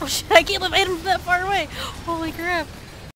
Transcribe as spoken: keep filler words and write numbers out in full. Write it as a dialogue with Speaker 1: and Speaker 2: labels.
Speaker 1: Oh shit, I can't believe I hit him from that far away. Holy crap.